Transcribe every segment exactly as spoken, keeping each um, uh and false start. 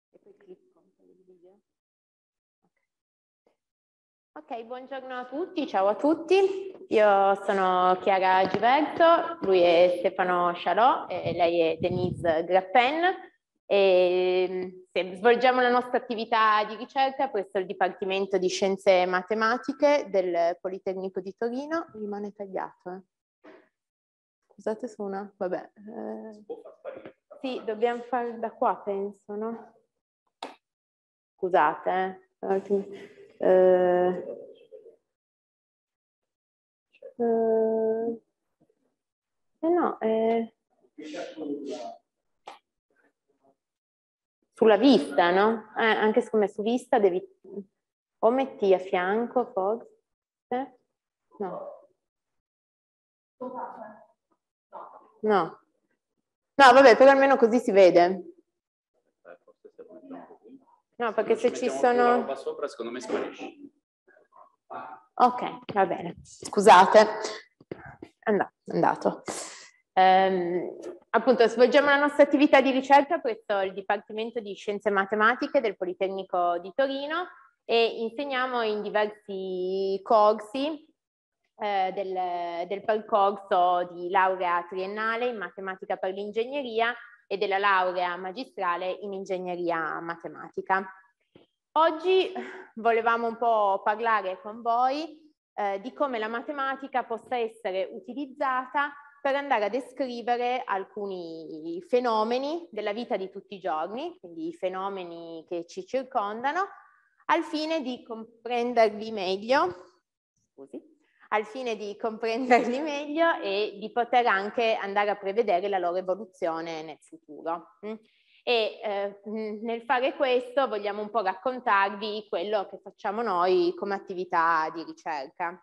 E poi clicco il video. Ok, buongiorno a tutti, ciao a tutti. Io sono Chiara Giberto, lui è Stefano Scialò e lei è Denise Grappen. E svolgiamo la nostra attività di ricerca presso il Dipartimento di Scienze Matematiche del Politecnico di Torino. Rimane tagliato. Eh. Scusate se una... Vabbè. Eh... Sì, dobbiamo fare da qua, penso, no? Scusate, eh. Eh... Uh, eh no, eh, sulla vista, no? Eh, anche siccome su vista devi o metti a fianco, forse? No. No. No, vabbè, però almeno così si vede. No, perché se ci sono... roba sopra, secondo me sparisce. Ok, va bene. Scusate. Andato. andato. Ehm, appunto, svolgiamo la nostra attività di ricerca presso il Dipartimento di Scienze Matematiche del Politecnico di Torino e insegniamo in diversi corsi eh, del, del percorso di laurea triennale in matematica per l'ingegneria e della laurea magistrale in ingegneria matematica. Oggi volevamo un po' parlare con voi eh, di come la matematica possa essere utilizzata per andare a descrivere alcuni fenomeni della vita di tutti i giorni, quindi i fenomeni che ci circondano, al fine di comprenderli meglio, scusi, al fine di comprenderli meglio e di poter anche andare a prevedere la loro evoluzione nel futuro. E eh, nel fare questo vogliamo un po' raccontarvi quello che facciamo noi come attività di ricerca.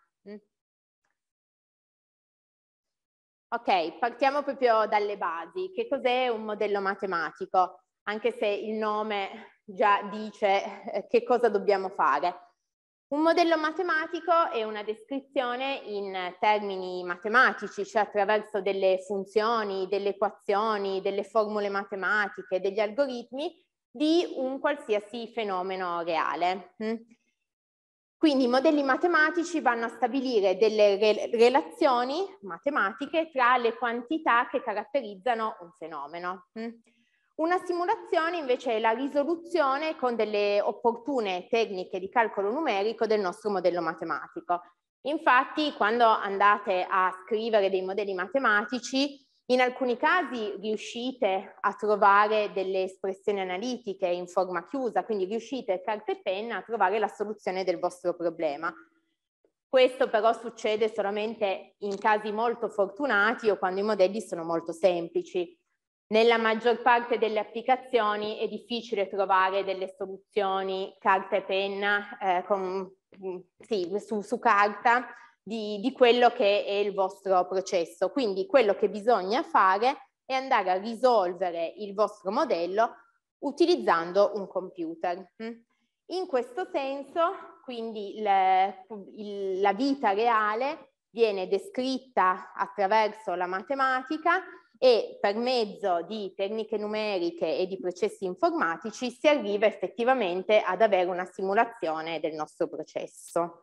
Ok, partiamo proprio dalle basi. Che cos'è un modello matematico? Anche se il nome già dice eh, che cosa dobbiamo fare. Un modello matematico è una descrizione in termini matematici, cioè attraverso delle funzioni, delle equazioni, delle formule matematiche, degli algoritmi di un qualsiasi fenomeno reale. Quindi i modelli matematici vanno a stabilire delle re- relazioni matematiche tra le quantità che caratterizzano un fenomeno. Una simulazione invece è la risoluzione con delle opportune tecniche di calcolo numerico del nostro modello matematico. Infatti, quando andate a scrivere dei modelli matematici, in alcuni casi riuscite a trovare delle espressioni analitiche in forma chiusa, quindi riuscite carta e penna a trovare la soluzione del vostro problema. Questo però succede solamente in casi molto fortunati o quando i modelli sono molto semplici. Nella maggior parte delle applicazioni è difficile trovare delle soluzioni carta e penna eh, con, sì, su, su carta di, di quello che è il vostro processo. Quindi quello che bisogna fare è andare a risolvere il vostro modello utilizzando un computer. In questo senso, quindi le, il, la vita reale viene descritta attraverso la matematica e per mezzo di tecniche numeriche e di processi informatici si arriva effettivamente ad avere una simulazione del nostro processo.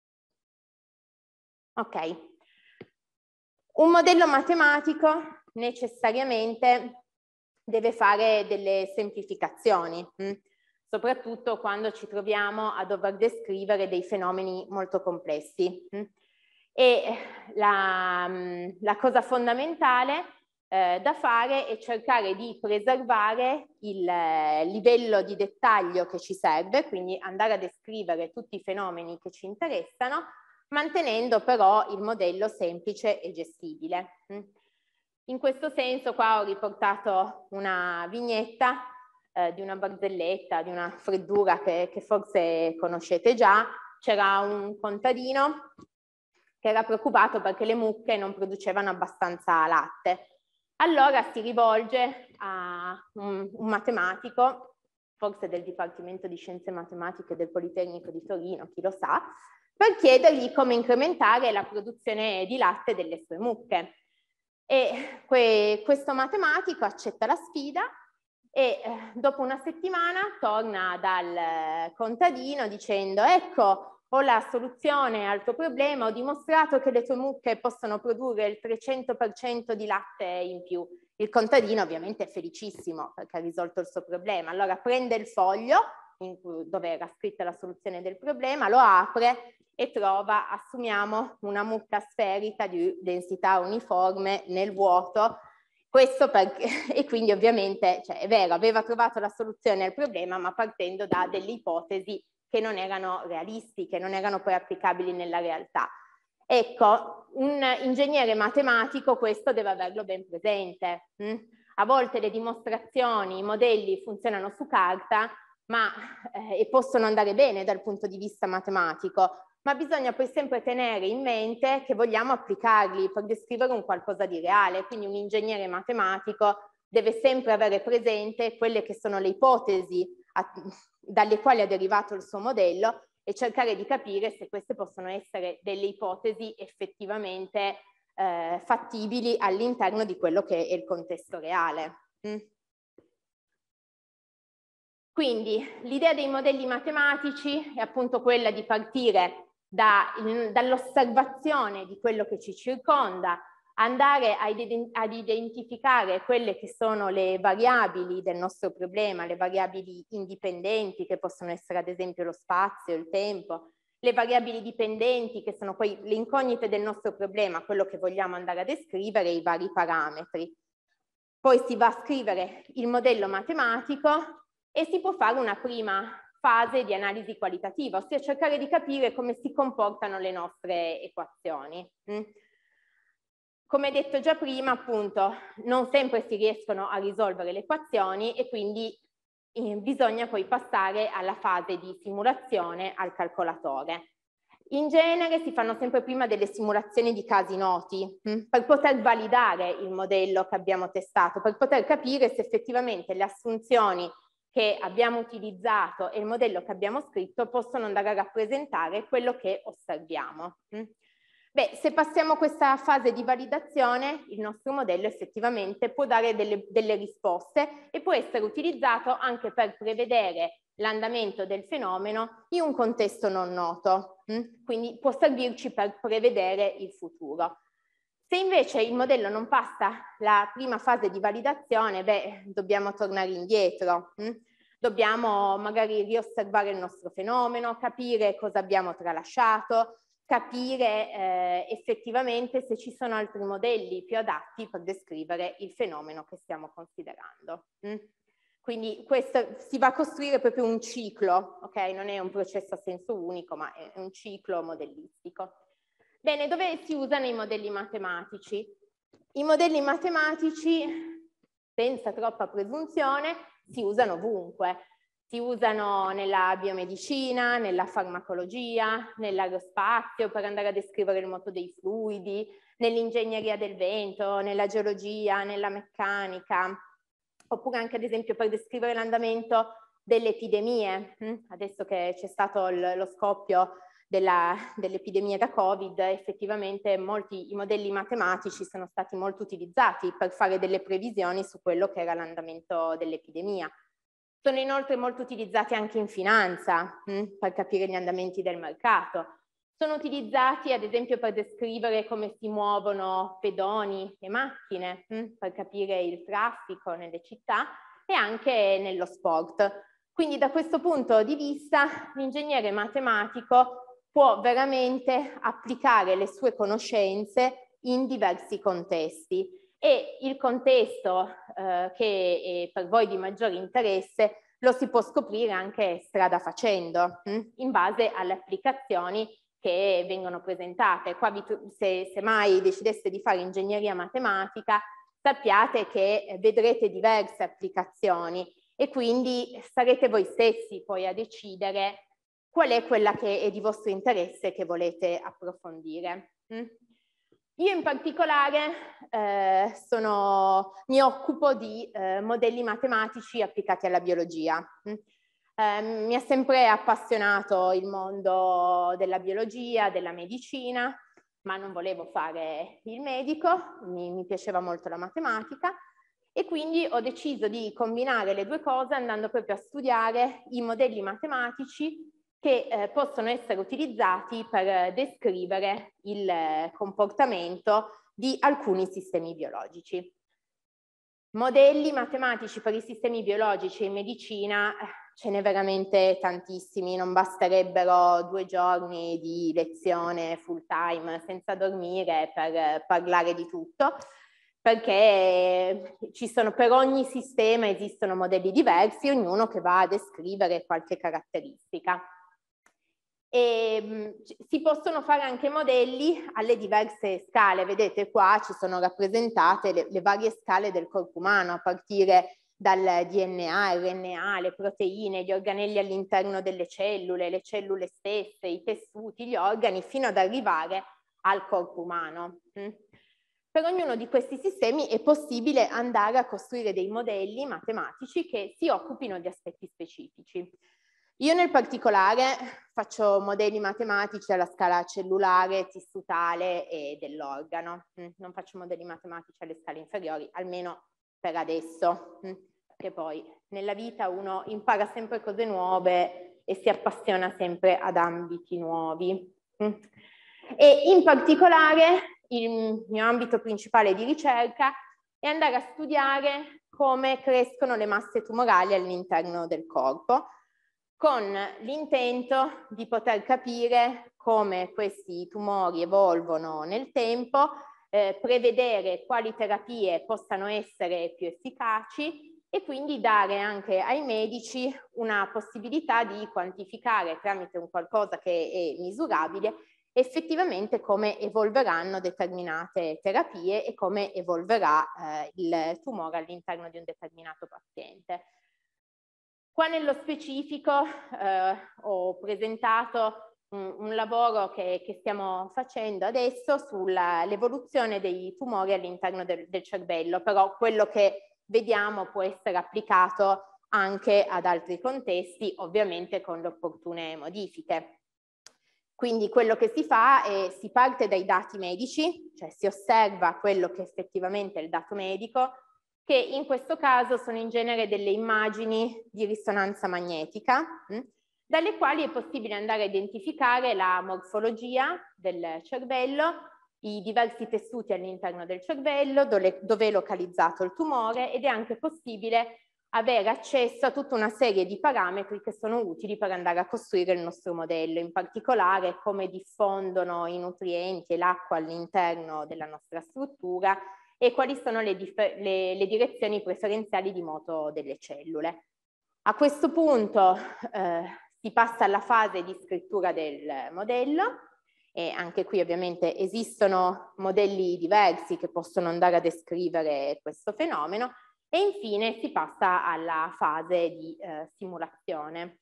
Ok. Un modello matematico necessariamente deve fare delle semplificazioni, hm? soprattutto quando ci troviamo a dover descrivere dei fenomeni molto complessi. Hm? E la, la cosa fondamentale Eh, da fare è cercare di preservare il eh, livello di dettaglio che ci serve, quindi andare a descrivere tutti i fenomeni che ci interessano, mantenendo però il modello semplice e gestibile. In questo senso qua ho riportato una vignetta eh, di una barzelletta, di una freddura che, che forse conoscete già. C'era un contadino che era preoccupato perché le mucche non producevano abbastanza latte. Allora si rivolge a un, un matematico, forse del Dipartimento di Scienze Matematiche del Politecnico di Torino, chi lo sa, per chiedergli come incrementare la produzione di latte delle sue mucche. E que, questo matematico accetta la sfida e eh, dopo una settimana torna dal contadino dicendo: ecco, ho la soluzione al tuo problema, ho dimostrato che le tue mucche possono produrre il trecento per cento di latte in più. Il contadino ovviamente è felicissimo perché ha risolto il suo problema, allora prende il foglio in cui, dove era scritta la soluzione del problema, lo apre e trova, assumiamo, una mucca sferica di densità uniforme nel vuoto. Questo perché, e quindi ovviamente, cioè, è vero, aveva trovato la soluzione al problema, ma partendo da delle ipotesi che non erano realistiche, non erano poi applicabili nella realtà. Ecco, un ingegnere matematico questo deve averlo ben presente. Hm? A volte le dimostrazioni, i modelli funzionano su carta, ma eh, e possono andare bene dal punto di vista matematico, ma bisogna poi sempre tenere in mente che vogliamo applicarli per descrivere un qualcosa di reale, quindi un ingegnere matematico deve sempre avere presente quelle che sono le ipotesi a, dalle quali è derivato il suo modello e cercare di capire se queste possono essere delle ipotesi effettivamente eh, fattibili all'interno di quello che è il contesto reale. Mm. Quindi l'idea dei modelli matematici è appunto quella di partire da, dall'osservazione di quello che ci circonda, andare ad identificare quelle che sono le variabili del nostro problema, le variabili indipendenti che possono essere ad esempio lo spazio, il tempo, le variabili dipendenti che sono poi le incognite del nostro problema, quello che vogliamo andare a descrivere, i vari parametri. Poi si va a scrivere il modello matematico e si può fare una prima fase di analisi qualitativa, ossia cercare di capire come si comportano le nostre equazioni. Mm? Come detto già prima, appunto, non sempre si riescono a risolvere le equazioni e quindi eh, bisogna poi passare alla fase di simulazione al calcolatore. In genere si fanno sempre prima delle simulazioni di casi noti hm, per poter validare il modello che abbiamo testato, per poter capire se effettivamente le assunzioni che abbiamo utilizzato e il modello che abbiamo scritto possono andare a rappresentare quello che osserviamo. Hm. Beh, se passiamo questa fase di validazione, il nostro modello effettivamente può dare delle, delle risposte e può essere utilizzato anche per prevedere l'andamento del fenomeno in un contesto non noto, hm? Quindi può servirci per prevedere il futuro. Se invece il modello non passa la prima fase di validazione, beh, dobbiamo tornare indietro, hm? Dobbiamo magari riosservare il nostro fenomeno, capire cosa abbiamo tralasciato, capire eh, effettivamente se ci sono altri modelli più adatti per descrivere il fenomeno che stiamo considerando. Mm? Quindi questo si va a costruire proprio un ciclo, ok? Non è un processo a senso unico, ma è un ciclo modellistico. Bene, dove si usano i modelli matematici? I modelli matematici, senza troppa presunzione, si usano ovunque. Si usano nella biomedicina, nella farmacologia, nell'aerospazio per andare a descrivere il moto dei fluidi, nell'ingegneria del vento, nella geologia, nella meccanica, oppure anche ad esempio per descrivere l'andamento delle epidemie. Adesso che c'è stato il, lo scoppio dell'epidemia da Covid, effettivamente molti i modelli matematici sono stati molto utilizzati per fare delle previsioni su quello che era l'andamento dell'epidemia. Sono inoltre molto utilizzati anche in finanza, hm, per capire gli andamenti del mercato. Sono utilizzati ad esempio per descrivere come si muovono pedoni e macchine, hm, per capire il traffico nelle città e anche nello sport. Quindi da questo punto di vista l'ingegnere matematico può veramente applicare le sue conoscenze in diversi contesti. E il contesto eh, che è per voi di maggiore interesse lo si può scoprire anche strada facendo, hm? in base alle applicazioni che vengono presentate. Qua vi, se, se mai decideste di fare ingegneria matematica, sappiate che vedrete diverse applicazioni e quindi sarete voi stessi poi a decidere qual è quella che è di vostro interesse e che volete approfondire. Hm? Io in particolare eh, sono, mi occupo di eh, modelli matematici applicati alla biologia. Eh, mi ha sempre appassionato il mondo della biologia, della medicina, ma non volevo fare il medico, mi, mi piaceva molto la matematica E quindi ho deciso di combinare le due cose andando proprio a studiare i modelli matematici che eh, possono essere utilizzati per descrivere il eh, comportamento di alcuni sistemi biologici. Modelli matematici per i sistemi biologici in medicina ce n'è veramente tantissimi, non basterebbero due giorni di lezione full time senza dormire per parlare di tutto, perché ci sono, per ogni sistema esistono modelli diversi, ognuno che va a descrivere qualche caratteristica. E mh, si possono fare anche modelli alle diverse scale, vedete qua ci sono rappresentate le, le varie scale del corpo umano, a partire dal D N A, R N A, le proteine, gli organelli all'interno delle cellule, le cellule stesse, i tessuti, gli organi, fino ad arrivare al corpo umano. Mm. Per ognuno di questi sistemi è possibile andare a costruire dei modelli matematici che si occupino di aspetti specifici. Io nel particolare faccio modelli matematici alla scala cellulare, tissutale e dell'organo. Non faccio modelli matematici alle scale inferiori, almeno per adesso, perché poi nella vita uno impara sempre cose nuove e si appassiona sempre ad ambiti nuovi. E in particolare il mio ambito principale di ricerca è andare a studiare come crescono le masse tumorali all'interno del corpo, con l'intento di poter capire come questi tumori evolvono nel tempo, eh, prevedere quali terapie possano essere più efficaci e quindi dare anche ai medici una possibilità di quantificare tramite un qualcosa che è misurabile effettivamente come evolveranno determinate terapie e come evolverà eh, il tumore all'interno di un determinato paziente. Qua nello specifico eh, ho presentato un, un lavoro che, che stiamo facendo adesso sull'evoluzione dei tumori all'interno del, del cervello, però quello che vediamo può essere applicato anche ad altri contesti, ovviamente con le opportune modifiche. Quindi quello che si fa è si parte dai dati medici, cioè si osserva quello che effettivamente è il dato medico, che in questo caso sono in genere delle immagini di risonanza magnetica, mh, dalle quali è possibile andare a identificare la morfologia del cervello, i diversi tessuti all'interno del cervello, dove, dove è localizzato il tumore, ed è anche possibile avere accesso a tutta una serie di parametri che sono utili per andare a costruire il nostro modello, in particolare come diffondono i nutrienti e l'acqua all'interno della nostra struttura e quali sono le, le, le direzioni preferenziali di moto delle cellule. A questo punto eh, si passa alla fase di scrittura del modello e anche qui ovviamente esistono modelli diversi che possono andare a descrivere questo fenomeno e infine si passa alla fase di eh, simulazione.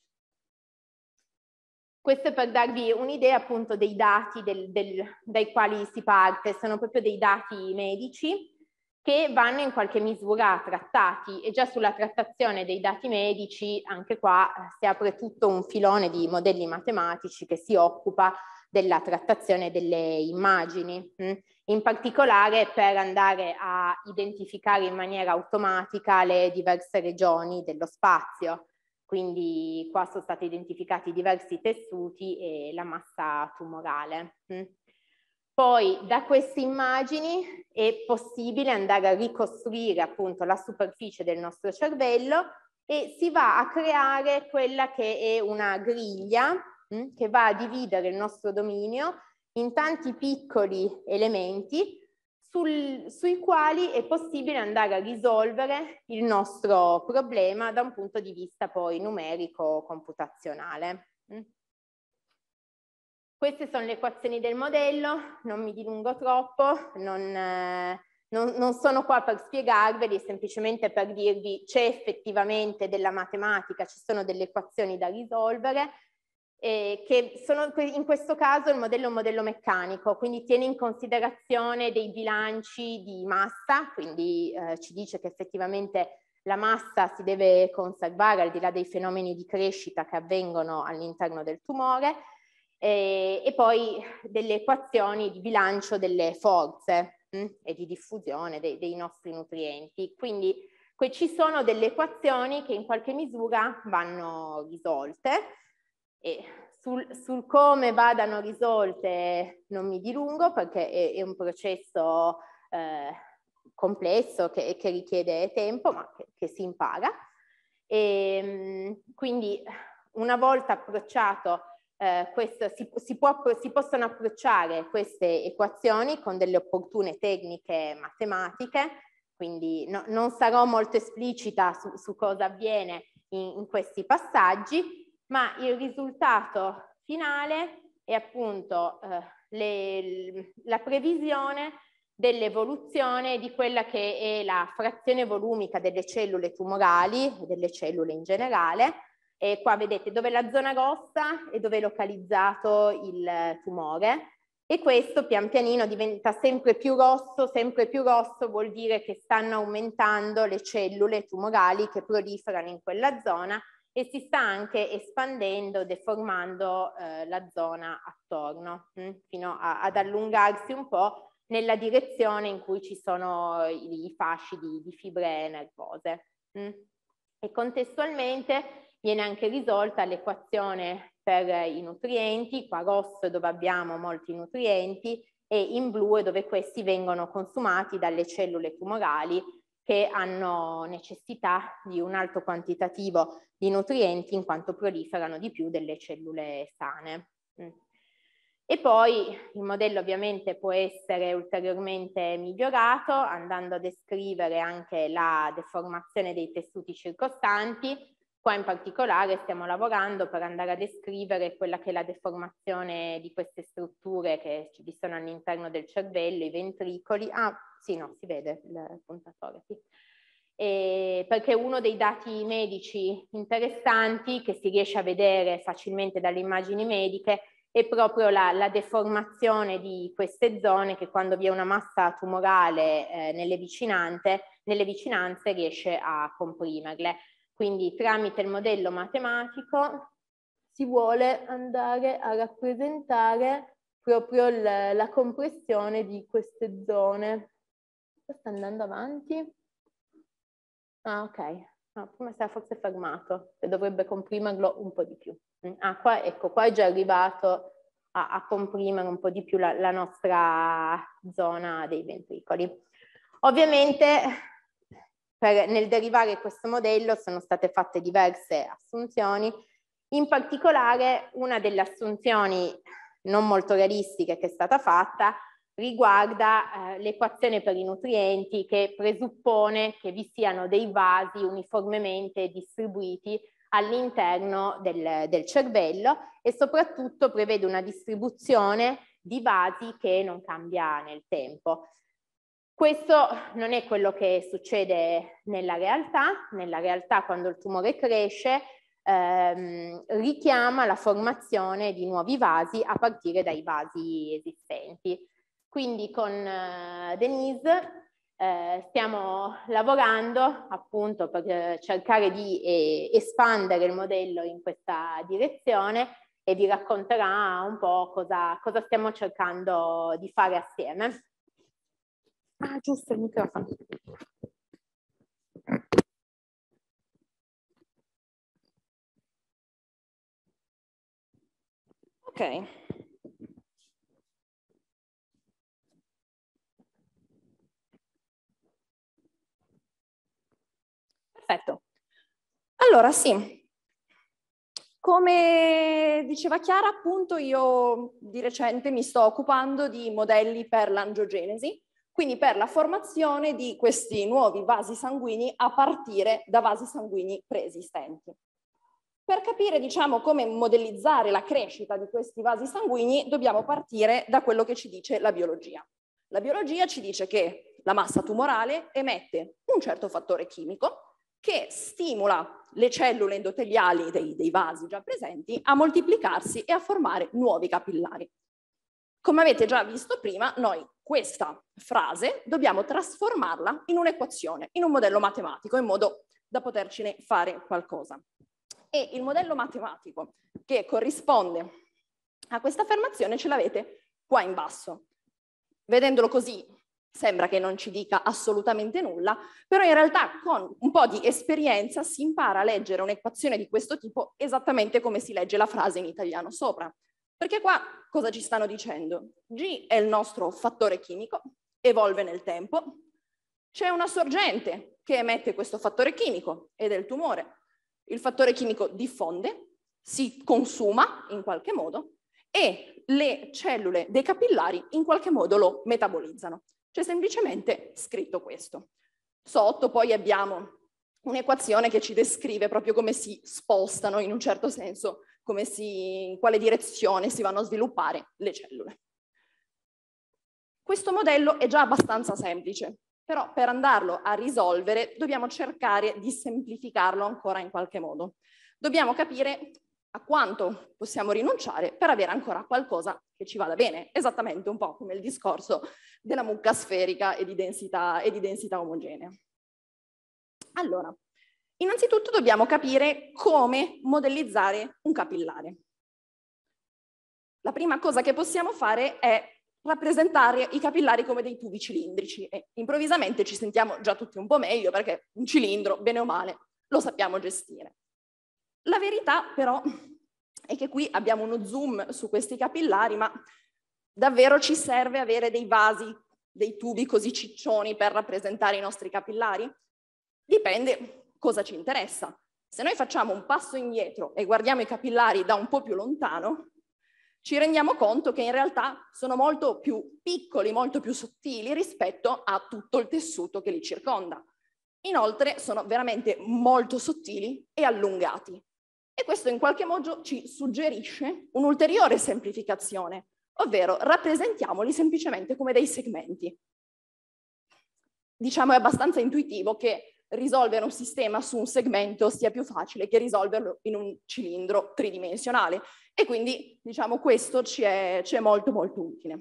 Questo è per darvi un'idea appunto dei dati del, del, dai quali si parte, sono proprio dei dati medici che vanno in qualche misura trattati e già sulla trattazione dei dati medici anche qua si apre tutto un filone di modelli matematici che si occupa della trattazione delle immagini, mh? in particolare per andare a identificare in maniera automatica le diverse regioni dello spazio. Quindi qua sono stati identificati diversi tessuti e la massa tumorale. Poi da queste immagini è possibile andare a ricostruire appunto la superficie del nostro cervello e si va a creare quella che è una griglia mh, che va a dividere il nostro dominio in tanti piccoli elementi sul, sui quali è possibile andare a risolvere il nostro problema da un punto di vista poi numerico computazionale. Queste sono le equazioni del modello, non mi dilungo troppo, non, eh, non, non sono qua per spiegarveli, semplicemente per dirvi c'è effettivamente della matematica, ci sono delle equazioni da risolvere, eh, che sono in questo caso il modello è un modello meccanico, quindi tiene in considerazione dei bilanci di massa, quindi eh, ci dice che effettivamente la massa si deve conservare al di là dei fenomeni di crescita che avvengono all'interno del tumore, e, e poi delle equazioni di bilancio delle forze. mh, e di diffusione dei, dei nostri nutrienti. Quindi ci sono delle equazioni che in qualche misura vanno risolte e sul, sul come vadano risolte non mi dilungo perché è, è un processo eh, complesso che, che richiede tempo ma che, che si impara. E, quindi una volta approcciato eh, questo, si, si, può, si possono approcciare queste equazioni con delle opportune tecniche matematiche. Quindi no, non sarò molto esplicita su, su cosa avviene in, in questi passaggi, ma il risultato finale è appunto eh, le, la previsione dell'evoluzione di quella che è la frazione volumica delle cellule tumorali, delle cellule in generale. E qua vedete dove è la zona rossa e dove è localizzato il tumore. E questo pian pianino diventa sempre più rosso, sempre più rosso vuol dire che stanno aumentando le cellule tumorali che proliferano in quella zona e si sta anche espandendo, deformando eh, la zona attorno, mh, fino a, ad allungarsi un po' nella direzione in cui ci sono i, i fasci di, di fibre nervose. Mh. E contestualmente viene anche risolta l'equazione per i nutrienti, qua rosso dove abbiamo molti nutrienti e in blu dove questi vengono consumati dalle cellule tumorali che hanno necessità di un alto quantitativo di nutrienti in quanto proliferano di più delle cellule sane. E poi il modello ovviamente può essere ulteriormente migliorato andando a descrivere anche la deformazione dei tessuti circostanti. Qua in particolare stiamo lavorando per andare a descrivere quella che è la deformazione di queste strutture che ci sono all'interno del cervello, i ventricoli. Ah, sì, no, si vede il puntatore, sì. E perché uno dei dati medici interessanti che si riesce a vedere facilmente dalle immagini mediche è proprio la, la deformazione di queste zone che quando vi è una massa tumorale eh, nelle vicinanze, nelle vicinanze riesce a comprimerle. Quindi tramite il modello matematico si vuole andare a rappresentare proprio il, la compressione di queste zone. Sta andando avanti? Ah, ok. Ah, prima si era forse fermato, che dovrebbe comprimerlo un po' di più. Ah, qua, ecco, qua è già arrivato a, a comprimere un po' di più la, la nostra zona dei ventricoli. Ovviamente per, nel derivare questo modello sono state fatte diverse assunzioni, in particolare una delle assunzioni non molto realistiche che è stata fatta riguarda eh, l'equazione per i nutrienti che presuppone che vi siano dei vasi uniformemente distribuiti all'interno del, del cervello e soprattutto prevede una distribuzione di vasi che non cambia nel tempo. Questo non è quello che succede nella realtà. Nella realtà quando il tumore cresce ehm, richiama la formazione di nuovi vasi a partire dai vasi esistenti. Quindi con eh, Denise eh, stiamo lavorando appunto per eh, cercare di eh, espandere il modello in questa direzione e vi racconterà un po' cosa, cosa stiamo cercando di fare assieme. Ah, giusto, il microfono. Ok. Perfetto. Allora, sì. Come diceva Chiara, appunto, io di recente mi sto occupando di modelli per l'angiogenesi, quindi per la formazione di questi nuovi vasi sanguigni a partire da vasi sanguigni preesistenti. Per capire, diciamo, come modellizzare la crescita di questi vasi sanguigni, dobbiamo partire da quello che ci dice la biologia. La biologia ci dice che la massa tumorale emette un certo fattore chimico che stimola le cellule endoteliali dei, dei vasi già presenti a moltiplicarsi e a formare nuovi capillari. Come avete già visto prima, noi questa frase dobbiamo trasformarla in un'equazione, in un modello matematico, in modo da potercene fare qualcosa. E il modello matematico che corrisponde a questa affermazione ce l'avete qua in basso. Vedendolo così Sembra che non ci dica assolutamente nulla, però in realtà con un po' di esperienza si impara a leggere un'equazione di questo tipo esattamente come si legge la frase in italiano sopra. Perché qua cosa ci stanno dicendo? G è il nostro fattore chimico, evolve nel tempo, c'è una sorgente che emette questo fattore chimico ed è il tumore. Il fattore chimico diffonde, si consuma in qualche modo e le cellule dei capillari in qualche modo lo metabolizzano. C'è semplicemente scritto questo. Sotto poi abbiamo un'equazione che ci descrive proprio come si spostano in un certo senso, come si, in quale direzione si vanno a sviluppare le cellule. Questo modello è già abbastanza semplice, però per andarlo a risolvere dobbiamo cercare di semplificarlo ancora in qualche modo. Dobbiamo capire a quanto possiamo rinunciare per avere ancora qualcosa che ci vada bene, esattamente un po' come il discorso della mucca sferica e di densità, e di densità omogenea. Allora, innanzitutto dobbiamo capire come modellizzare un capillare. La prima cosa che possiamo fare è rappresentare i capillari come dei tubi cilindrici e improvvisamente ci sentiamo già tutti un po' meglio perché un cilindro, bene o male, lo sappiamo gestire. La verità però è che qui abbiamo uno zoom su questi capillari, ma davvero ci serve avere dei vasi, dei tubi così ciccioni per rappresentare i nostri capillari? Dipende cosa ci interessa. Se noi facciamo un passo indietro e guardiamo i capillari da un po' più lontano, ci rendiamo conto che in realtà sono molto più piccoli, molto più sottili rispetto a tutto il tessuto che li circonda. Inoltre sono veramente molto sottili e allungati. E questo in qualche modo ci suggerisce un'ulteriore semplificazione, ovvero rappresentiamoli semplicemente come dei segmenti. Diciamo è abbastanza intuitivo che risolvere un sistema su un segmento sia più facile che risolverlo in un cilindro tridimensionale e quindi diciamo questo ci è, ci è molto molto utile.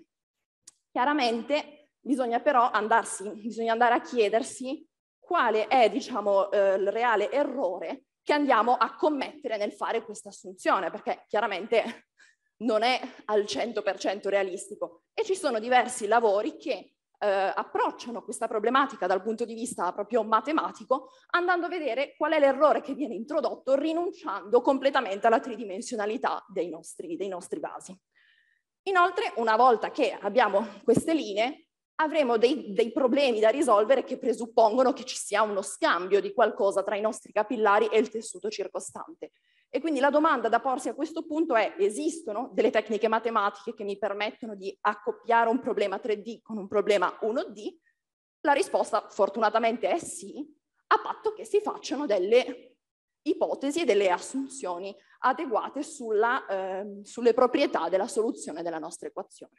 Chiaramente bisogna però andarsi, bisogna andare a chiedersi quale è diciamo eh, il reale errore che andiamo a commettere nel fare questa assunzione, perché chiaramente non è al cento per cento realistico e ci sono diversi lavori che eh, approcciano questa problematica dal punto di vista proprio matematico, andando a vedere qual è l'errore che viene introdotto rinunciando completamente alla tridimensionalità dei nostri, dei nostri vasi. Inoltre, una volta che abbiamo queste linee, avremo dei, dei problemi da risolvere che presuppongono che ci sia uno scambio di qualcosa tra i nostri capillari e il tessuto circostante. E quindi la domanda da porsi a questo punto è: esistono delle tecniche matematiche che mi permettono di accoppiare un problema tre D con un problema uno D? La risposta fortunatamente è sì, a patto che si facciano delle ipotesi e delle assunzioni adeguate sulla, eh, sulle proprietà della soluzione della nostra equazione.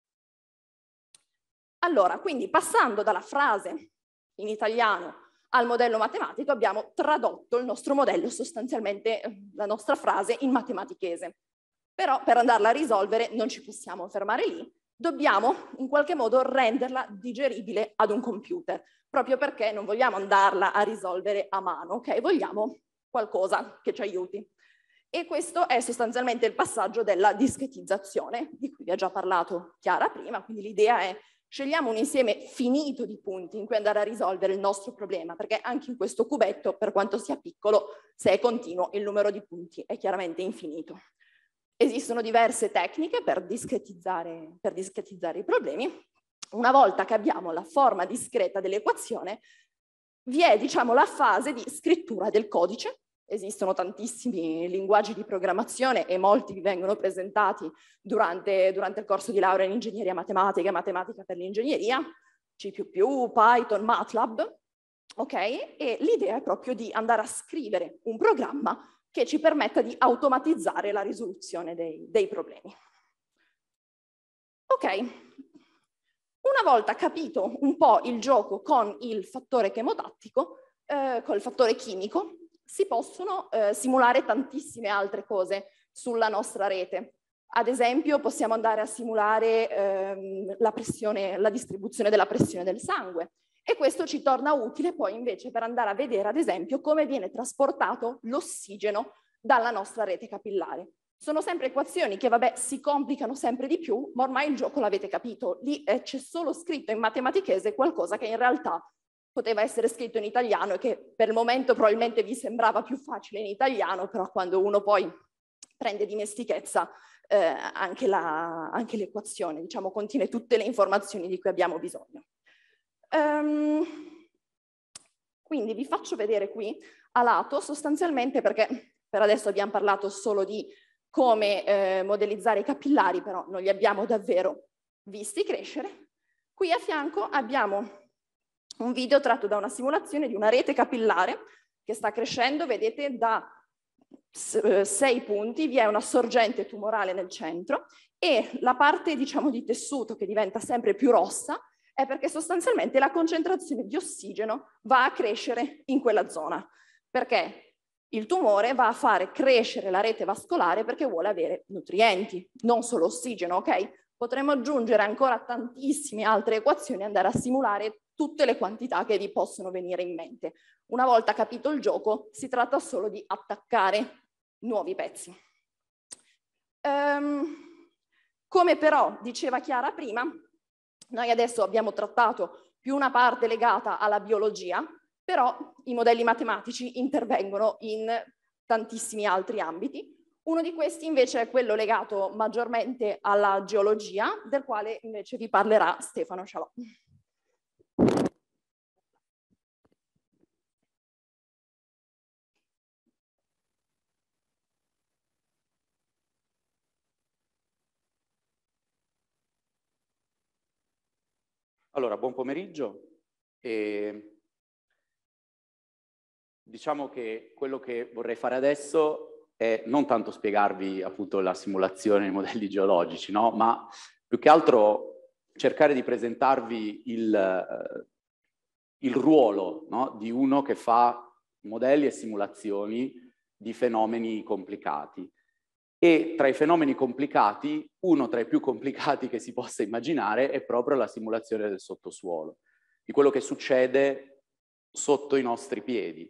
Allora, quindi passando dalla frase in italiano al modello matematico abbiamo tradotto il nostro modello, sostanzialmente la nostra frase in matematichese. Però per andarla a risolvere non ci possiamo fermare lì, dobbiamo in qualche modo renderla digeribile ad un computer, proprio perché non vogliamo andarla a risolvere a mano, ok? Vogliamo qualcosa che ci aiuti. E questo è sostanzialmente il passaggio della dischetizzazione, di cui vi ha già parlato Chiara prima, quindi l'idea è: scegliamo un insieme finito di punti in cui andare a risolvere il nostro problema, perché anche in questo cubetto, per quanto sia piccolo, se è continuo, il numero di punti è chiaramente infinito. Esistono diverse tecniche per discretizzare, per discretizzare i problemi. Una volta che abbiamo la forma discreta dell'equazione, vi è, diciamo, la fase di scrittura del codice. Esistono tantissimi linguaggi di programmazione e molti vi vengono presentati durante, durante il corso di laurea in ingegneria matematica e matematica per l'ingegneria, C più più, Python, MATLAB, ok? E l'idea è proprio di andare a scrivere un programma che ci permetta di automatizzare la risoluzione dei, dei problemi. Ok, una volta capito un po' il gioco con il fattore chemotattico, eh, con il fattore chimico, si possono eh, simulare tantissime altre cose sulla nostra rete. Ad esempio possiamo andare a simulare ehm, la pressione, la distribuzione della pressione del sangue e questo ci torna utile poi invece per andare a vedere ad esempio come viene trasportato l'ossigeno dalla nostra rete capillare. Sono sempre equazioni che, vabbè, si complicano sempre di più, ma ormai il gioco l'avete capito. Lì eh, c'è solo scritto in matematichese qualcosa che in realtà poteva essere scritto in italiano e che per il momento probabilmente vi sembrava più facile in italiano, però quando uno poi prende dimestichezza eh, anche, la, anche l'equazione, diciamo, contiene tutte le informazioni di cui abbiamo bisogno. Um, quindi vi faccio vedere qui a lato, sostanzialmente, perché per adesso abbiamo parlato solo di come eh, modellizzare i capillari, però non li abbiamo davvero visti crescere. Qui a fianco abbiamo un video tratto da una simulazione di una rete capillare che sta crescendo, vedete, da sei punti, vi è una sorgente tumorale nel centro e la parte, diciamo, di tessuto che diventa sempre più rossa è perché sostanzialmente la concentrazione di ossigeno va a crescere in quella zona, perché il tumore va a fare crescere la rete vascolare perché vuole avere nutrienti, non solo ossigeno, ok? Potremmo aggiungere ancora tantissime altre equazioni e andare a simulare tutte le quantità che vi possono venire in mente. Una volta capito il gioco, si tratta solo di attaccare nuovi pezzi. Um, come però diceva Chiara prima, noi adesso abbiamo trattato più una parte legata alla biologia, però i modelli matematici intervengono in tantissimi altri ambiti. Uno di questi invece è quello legato maggiormente alla geologia, del quale invece vi parlerà Stefano Cialò. Allora, buon pomeriggio. E diciamo che quello che vorrei fare adesso è non tanto spiegarvi appunto la simulazione, i modelli geologici, no? Ma più che altro cercare di presentarvi il, eh, il ruolo, no? Di uno che fa modelli e simulazioni di fenomeni complicati. E tra i fenomeni complicati, uno tra i più complicati che si possa immaginare è proprio la simulazione del sottosuolo, di quello che succede sotto i nostri piedi.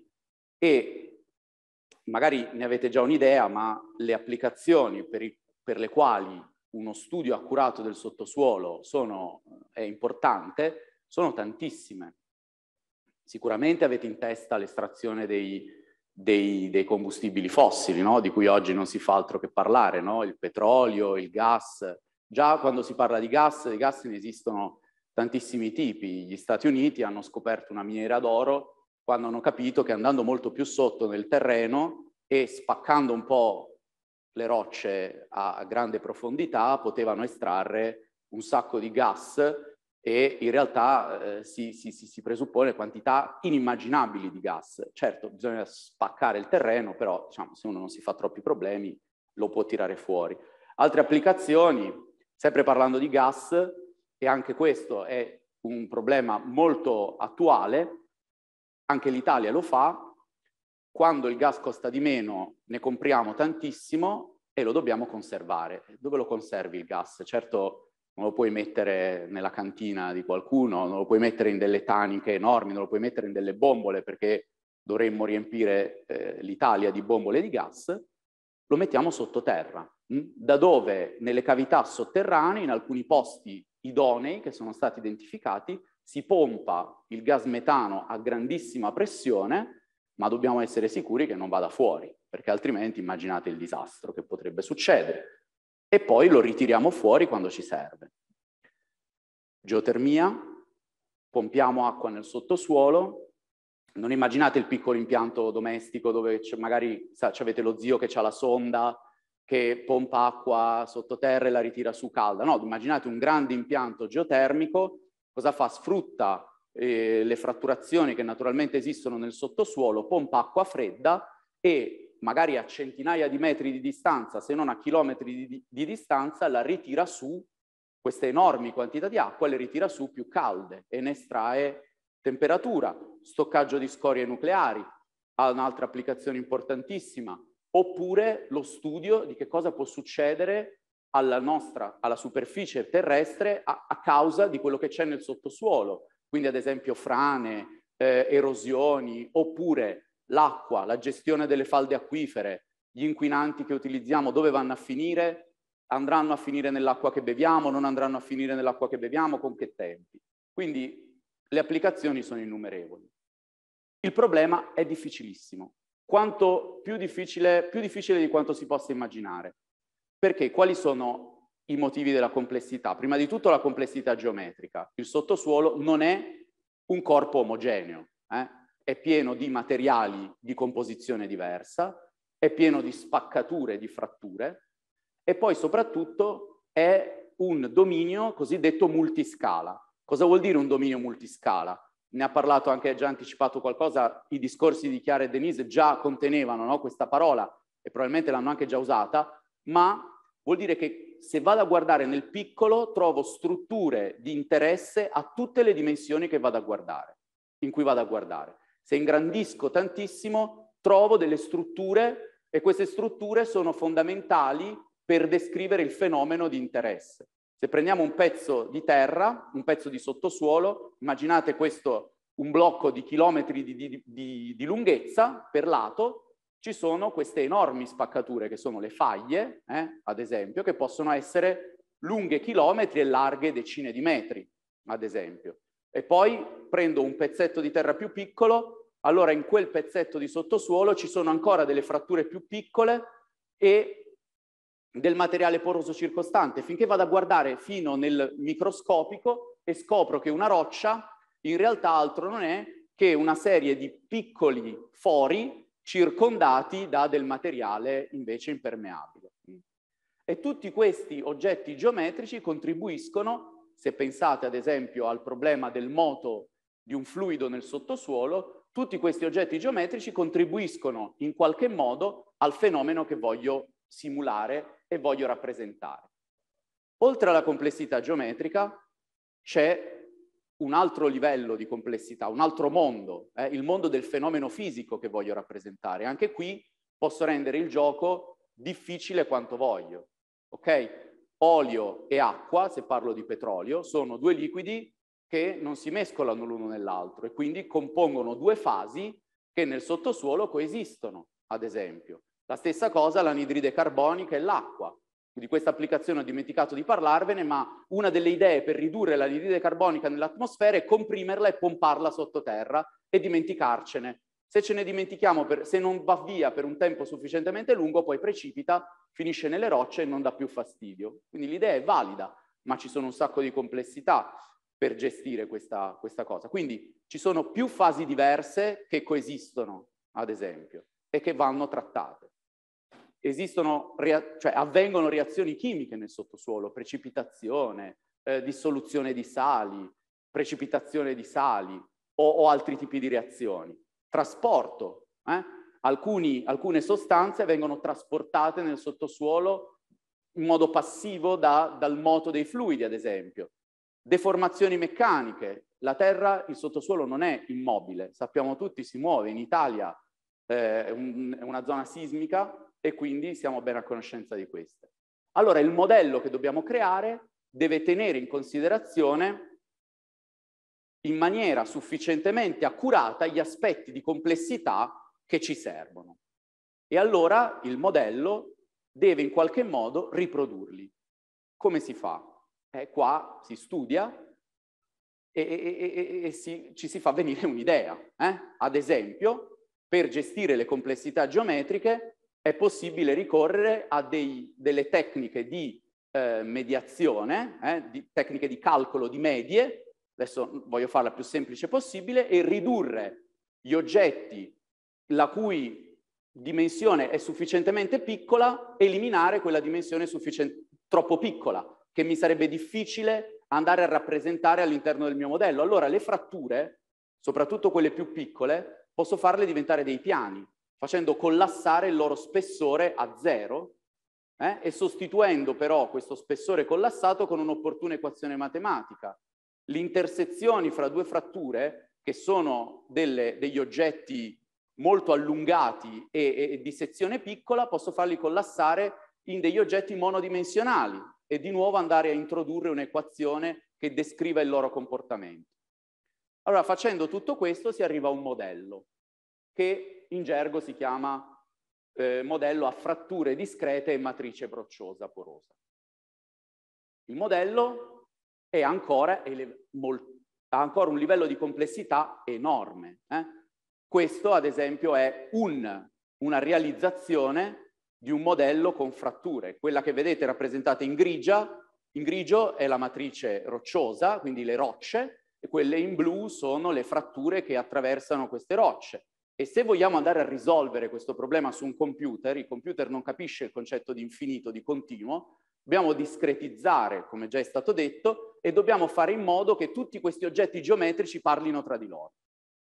E magari ne avete già un'idea, ma le applicazioni per, i, per le quali uno studio accurato del sottosuolo sono, è importante, sono tantissime. Sicuramente avete in testa l'estrazione dei Dei, dei combustibili fossili, no? Di cui oggi non si fa altro che parlare, no? Il petrolio, il gas. Già quando si parla di gas, di gas ne esistono tantissimi tipi. Gli Stati Uniti hanno scoperto una miniera d'oro quando hanno capito che andando molto più sotto nel terreno e spaccando un po' le rocce a grande profondità potevano estrarre un sacco di gas e in realtà eh, si, si, si presuppone quantità inimmaginabili di gas. Certo, bisogna spaccare il terreno, però diciamo, se uno non si fa troppi problemi lo può tirare fuori. Altre applicazioni, sempre parlando di gas, e anche questo è un problema molto attuale, anche l'Italia lo fa, quando il gas costa di meno ne compriamo tantissimo e lo dobbiamo conservare. Dove lo conservi il gas? Certo, non lo puoi mettere nella cantina di qualcuno, non lo puoi mettere in delle taniche enormi, non lo puoi mettere in delle bombole perché dovremmo riempire eh, l'Italia di bombole di gas, lo mettiamo sottoterra, mh? Da dove nelle cavità sotterranee, in alcuni posti idonei che sono stati identificati, si pompa il gas metano a grandissima pressione, ma dobbiamo essere sicuri che non vada fuori, perché altrimenti immaginate il disastro che potrebbe succedere. E poi lo ritiriamo fuori quando ci serve. Geotermia, pompiamo acqua nel sottosuolo, non immaginate il piccolo impianto domestico dove magari sa, avete lo zio che ha la sonda che pompa acqua sottoterra e la ritira su calda. No, immaginate un grande impianto geotermico, cosa fa? Sfrutta eh, le fratturazioni che naturalmente esistono nel sottosuolo, pompa acqua fredda e magari a centinaia di metri di distanza, se non a chilometri di, di, di distanza, la ritira su queste enormi quantità di acqua, le ritira su più calde e ne estrae temperatura. Stoccaggio di scorie nucleari ha un'altra applicazione importantissima, oppure lo studio di che cosa può succedere alla nostra, alla superficie terrestre a, a causa di quello che c'è nel sottosuolo, quindi ad esempio frane, eh, erosioni, oppure l'acqua, la gestione delle falde acquifere, gli inquinanti che utilizziamo dove vanno a finire, andranno a finire nell'acqua che beviamo, non andranno a finire nell'acqua che beviamo, con che tempi. Quindi le applicazioni sono innumerevoli. Il problema è difficilissimo, quanto più difficile, più difficile di quanto si possa immaginare. Perché? Quali sono i motivi della complessità? Prima di tutto la complessità geometrica. Il sottosuolo non è un corpo omogeneo, eh? È pieno di materiali di composizione diversa, è pieno di spaccature, di fratture, e poi soprattutto è un dominio cosiddetto multiscala. Cosa vuol dire un dominio multiscala? Ne ha parlato anche, già anticipato qualcosa, i discorsi di Chiara e Denise già contenevano, no, questa parola, e probabilmente l'hanno anche già usata, ma vuol dire che se vado a guardare nel piccolo trovo strutture di interesse a tutte le dimensioni che vado a guardare, in cui vado a guardare. Se ingrandisco tantissimo trovo delle strutture, e queste strutture sono fondamentali per descrivere il fenomeno di interesse. Se prendiamo un pezzo di terra, un pezzo di sottosuolo, immaginate questo un blocco di chilometri di, di, di, di lunghezza per lato, ci sono queste enormi spaccature che sono le faglie, eh, ad esempio, che possono essere lunghe chilometri e larghe decine di metri, ad esempio. E poi prendo un pezzetto di terra più piccolo, allora in quel pezzetto di sottosuolo ci sono ancora delle fratture più piccole e del materiale poroso circostante, finché vado a guardare fino nel microscopico e scopro che una roccia in realtà altro non è che una serie di piccoli fori circondati da del materiale invece impermeabile. E tutti questi oggetti geometrici contribuiscono, se pensate ad esempio al problema del moto di un fluido nel sottosuolo, tutti questi oggetti geometrici contribuiscono in qualche modo al fenomeno che voglio simulare e voglio rappresentare. Oltre alla complessità geometrica c'è un altro livello di complessità, un altro mondo, eh, il mondo del fenomeno fisico che voglio rappresentare. Anche qui posso rendere il gioco difficile quanto voglio. Ok? Olio e acqua, se parlo di petrolio, sono due liquidi che non si mescolano l'uno nell'altro e quindi compongono due fasi che nel sottosuolo coesistono, ad esempio. La stessa cosa l'anidride carbonica e l'acqua. Di questa applicazione ho dimenticato di parlarvene, ma una delle idee per ridurre l'anidride carbonica nell'atmosfera è comprimerla e pomparla sottoterra e dimenticarcene. Se ce ne dimentichiamo, per, se non va via per un tempo sufficientemente lungo, poi precipita, finisce nelle rocce e non dà più fastidio. Quindi l'idea è valida, ma ci sono un sacco di complessità per gestire questa, questa cosa. Quindi ci sono più fasi diverse che coesistono, ad esempio, e che vanno trattate. Esistono, cioè avvengono reazioni chimiche nel sottosuolo, precipitazione, eh, dissoluzione di sali, precipitazione di sali o, o altri tipi di reazioni. Trasporto, eh? Alcuni, alcune sostanze vengono trasportate nel sottosuolo in modo passivo da, dal moto dei fluidi, ad esempio. Deformazioni meccaniche. La terra, il sottosuolo non è immobile, sappiamo tutti, si muove. In Italia eh, è, un, è una zona sismica, e quindi siamo ben a conoscenza di queste. Allora il modello che dobbiamo creare deve tenere in considerazione in maniera sufficientemente accurata gli aspetti di complessità che ci servono. E allora il modello deve in qualche modo riprodurli. Come si fa? Eh, qua si studia e, e, e, e si, ci si fa venire un'idea. Eh? Ad esempio, per gestire le complessità geometriche è possibile ricorrere a dei, delle tecniche di eh, mediazione, eh, di, tecniche di calcolo di medie, adesso voglio farla più semplice possibile, e ridurre gli oggetti la cui dimensione è sufficientemente piccola, eliminare quella dimensione troppo piccola, che mi sarebbe difficile andare a rappresentare all'interno del mio modello. Allora le fratture, soprattutto quelle più piccole, posso farle diventare dei piani, facendo collassare il loro spessore a zero eh, e sostituendo però questo spessore collassato con un'opportuna equazione matematica. Le intersezioni fra due fratture, che sono delle, degli oggetti molto allungati e, e, e di sezione piccola, posso farli collassare in degli oggetti monodimensionali e di nuovo andare a introdurre un'equazione che descriva il loro comportamento. Allora, facendo tutto questo si arriva a un modello che in gergo si chiama eh, modello a fratture discrete e matrice brocciosa porosa. Il modello è ancora, ele- ha ancora un livello di complessità enorme. Eh? Questo, ad esempio, è un, una realizzazione di un modello con fratture. Quella che vedete rappresentata in grigia, in grigio è la matrice rocciosa, quindi le rocce, e quelle in blu sono le fratture che attraversano queste rocce. E se vogliamo andare a risolvere questo problema su un computer, il computer non capisce il concetto di infinito, di continuo, dobbiamo discretizzare, come già è stato detto, e dobbiamo fare in modo che tutti questi oggetti geometrici parlino tra di loro.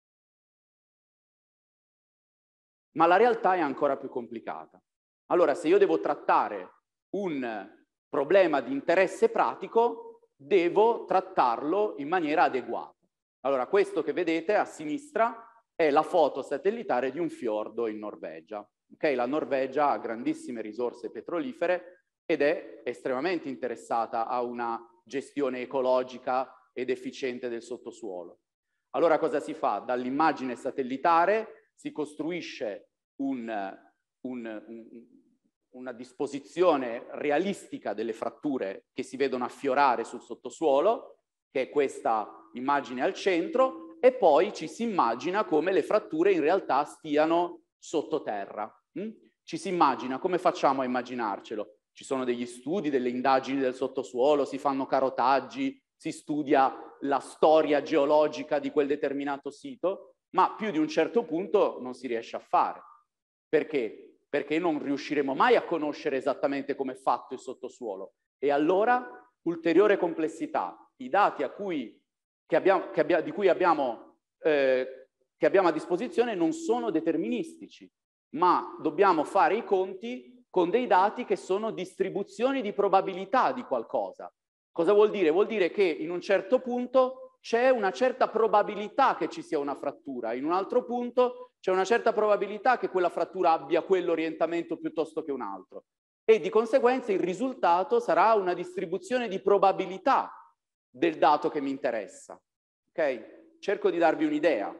Ma la realtà è ancora più complicata. Allora, se io devo trattare un problema di interesse pratico, devo trattarlo in maniera adeguata. Allora, questo che vedete a sinistra è la foto satellitare di un fiordo in Norvegia. Okay? La Norvegia ha grandissime risorse petrolifere ed è estremamente interessata a una gestione ecologica ed efficiente del sottosuolo. Allora cosa si fa? Dall'immagine satellitare si costruisce un, un, un, una disposizione realistica delle fratture che si vedono affiorare sul sottosuolo, che è questa immagine al centro, e poi ci si immagina come le fratture in realtà stiano sottoterra. Mm? Ci si immagina, come facciamo a immaginarcelo? Ci sono degli studi, delle indagini del sottosuolo, si fanno carotaggi, si studia la storia geologica di quel determinato sito, ma più di un certo punto non si riesce a fare. Perché? Perché non riusciremo mai a conoscere esattamente come è fatto il sottosuolo. E allora, ulteriore complessità. I dati a cui, che abbiamo, che abbia, di cui abbiamo, eh, che abbiamo a disposizione non sono deterministici, ma dobbiamo fare i conti con dei dati che sono distribuzioni di probabilità di qualcosa. Cosa vuol dire? Vuol dire che in un certo punto c'è una certa probabilità che ci sia una frattura, in un altro punto c'è una certa probabilità che quella frattura abbia quell'orientamento piuttosto che un altro. E di conseguenza il risultato sarà una distribuzione di probabilità del dato che mi interessa. Ok? Cerco di darvi un'idea.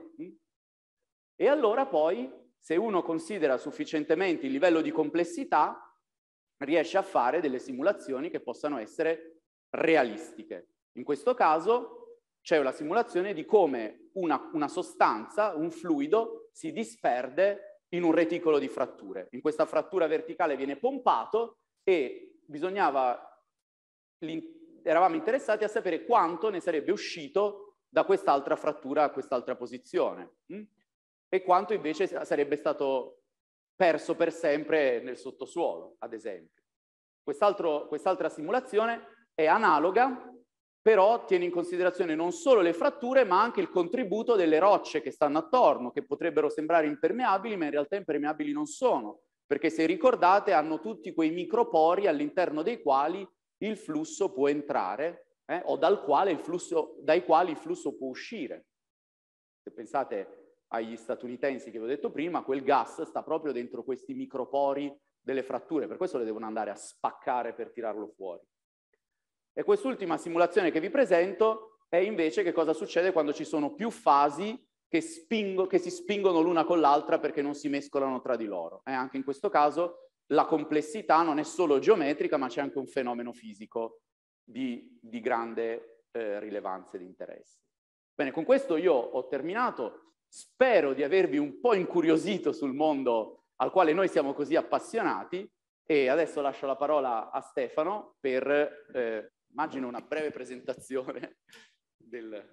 E allora poi, se uno considera sufficientemente il livello di complessità, riesce a fare delle simulazioni che possano essere realistiche. In questo caso c'è la simulazione di come una, una sostanza, un fluido, si disperde in un reticolo di fratture. In questa frattura verticale viene pompato e bisognava, eravamo interessati a sapere quanto ne sarebbe uscito da quest'altra frattura a quest'altra posizione hm? e quanto invece sarebbe stato perso per sempre nel sottosuolo, ad esempio. Quest'altra simulazione è analoga, però tiene in considerazione non solo le fratture, ma anche il contributo delle rocce che stanno attorno, che potrebbero sembrare impermeabili, ma in realtà impermeabili non sono, perché se ricordate hanno tutti quei micropori all'interno dei quali il flusso può entrare, eh, o dal quale il flusso, dai quali il flusso può uscire. Se pensate agli statunitensi che vi ho detto prima, quel gas sta proprio dentro questi micropori delle fratture, per questo le devono andare a spaccare per tirarlo fuori. E quest'ultima simulazione che vi presento è invece che cosa succede quando ci sono più fasi che, spingo, che si spingono l'una con l'altra perché non si mescolano tra di loro. E anche in questo caso la complessità non è solo geometrica, ma c'è anche un fenomeno fisico di, di grande eh, rilevanza ed interesse. Bene, con questo io ho terminato. Spero di avervi un po' incuriosito sul mondo al quale noi siamo così appassionati e adesso lascio la parola a Stefano per, eh, immagino, una breve presentazione del...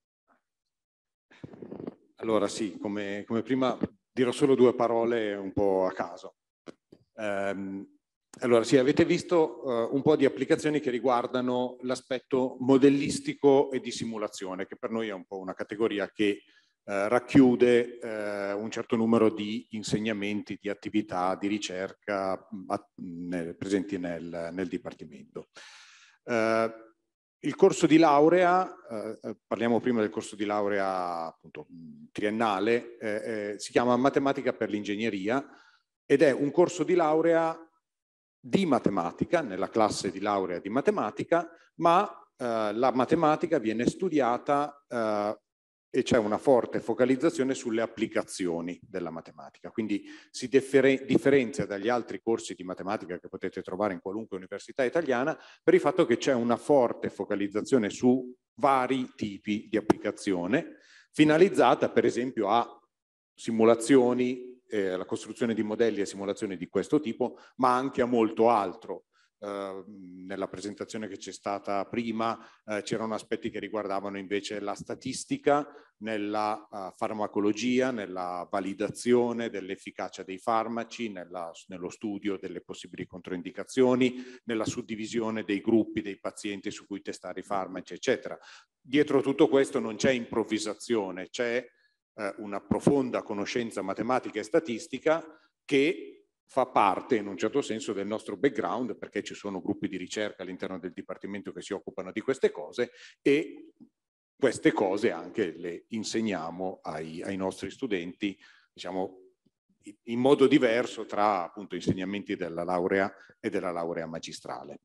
Allora sì, come, come prima dirò solo due parole un po' a caso. Um, allora sì, avete visto uh, un po' di applicazioni che riguardano l'aspetto modellistico e di simulazione, che per noi è un po' una categoria che Uh, racchiude uh, un certo numero di insegnamenti, di attività, di ricerca a, nel, presenti nel, nel Dipartimento. Uh, il corso di laurea, uh, parliamo prima del corso di laurea appunto triennale, eh, eh, si chiama Matematica per l'ingegneria ed è un corso di laurea di matematica, nella classe di laurea di matematica, ma uh, la matematica viene studiata uh, e c'è una forte focalizzazione sulle applicazioni della matematica. Quindi si differenzia dagli altri corsi di matematica che potete trovare in qualunque università italiana per il fatto che c'è una forte focalizzazione su vari tipi di applicazione, finalizzata per esempio a simulazioni, eh, alla costruzione di modelli e simulazioni di questo tipo, ma anche a molto altro. Uh, nella presentazione che c'è stata prima uh, c'erano aspetti che riguardavano invece la statistica nella uh, farmacologia, nella validazione dell'efficacia dei farmaci, nella, nello studio delle possibili controindicazioni, nella suddivisione dei gruppi dei pazienti su cui testare i farmaci, eccetera. Dietro tutto questo non c'è improvvisazione, c'è uh, una profonda conoscenza matematica e statistica che fa parte in un certo senso del nostro background, perché ci sono gruppi di ricerca all'interno del Dipartimento che si occupano di queste cose e queste cose anche le insegniamo ai, ai nostri studenti, diciamo, in modo diverso tra appunto insegnamenti della laurea e della laurea magistrale.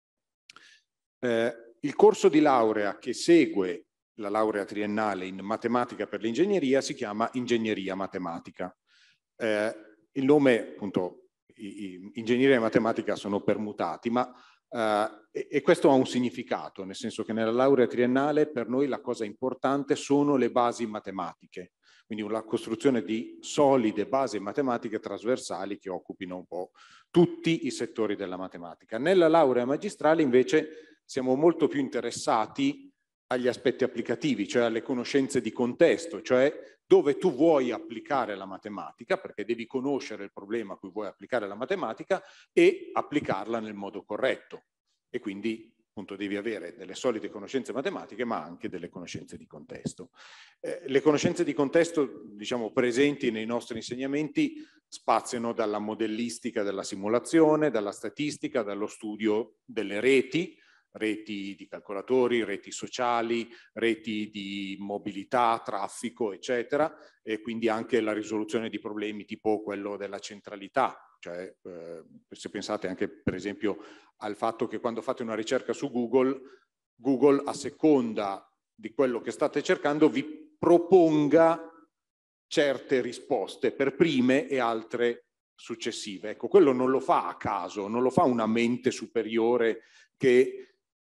Eh, il corso di laurea che segue la laurea triennale in matematica per l'ingegneria si chiama Ingegneria Matematica. Eh, Il nome, appunto, ingegneria e matematica sono permutati, ma uh, e, e questo ha un significato, nel senso che nella laurea triennale per noi la cosa importante sono le basi matematiche, quindi la costruzione di solide basi matematiche trasversali che occupino un po' tutti i settori della matematica. Nella laurea magistrale invece siamo molto più interessati agli aspetti applicativi, cioè alle conoscenze di contesto, cioè dove tu vuoi applicare la matematica, perché devi conoscere il problema a cui vuoi applicare la matematica e applicarla nel modo corretto. E quindi appunto devi avere delle solide conoscenze matematiche, ma anche delle conoscenze di contesto. Eh, le conoscenze di contesto, diciamo, presenti nei nostri insegnamenti spaziano dalla modellistica della simulazione, dalla statistica, dallo studio delle reti, reti di calcolatori, reti sociali, reti di mobilità, traffico, eccetera, e quindi anche la risoluzione di problemi tipo quello della centralità. Cioè, eh, se pensate anche per esempio al fatto che quando fate una ricerca su Google, Google a seconda di quello che state cercando vi proponga certe risposte per prime e altre successive. Ecco, quello non lo fa a caso, non lo fa una mente superiore che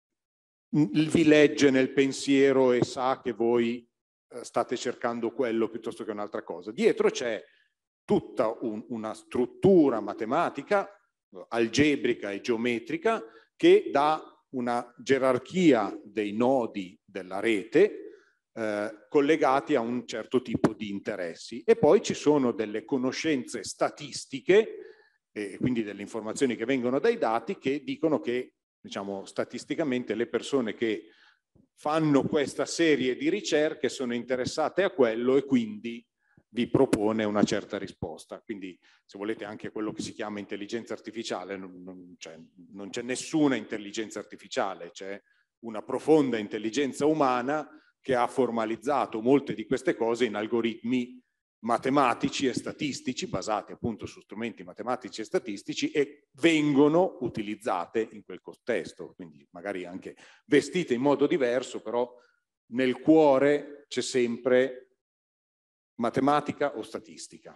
vi legge nel pensiero e sa che voi state cercando quello piuttosto che un'altra cosa. Dietro c'è tutta un, una struttura matematica, algebrica e geometrica, che dà una gerarchia dei nodi della rete eh, collegati a un certo tipo di interessi. E poi ci sono delle conoscenze statistiche, e quindi delle informazioni che vengono dai dati, che dicono che, diciamo, statisticamente le persone che fanno questa serie di ricerche sono interessate a quello e quindi vi propone una certa risposta. Quindi, se volete, anche quello che si chiama intelligenza artificiale, non, non, cioè, non c'è nessuna intelligenza artificiale, c'è una profonda intelligenza umana che ha formalizzato molte di queste cose in algoritmi matematici e statistici, basati appunto su strumenti matematici e statistici, e vengono utilizzate in quel contesto, quindi magari anche vestite in modo diverso, però nel cuore c'è sempre matematica o statistica.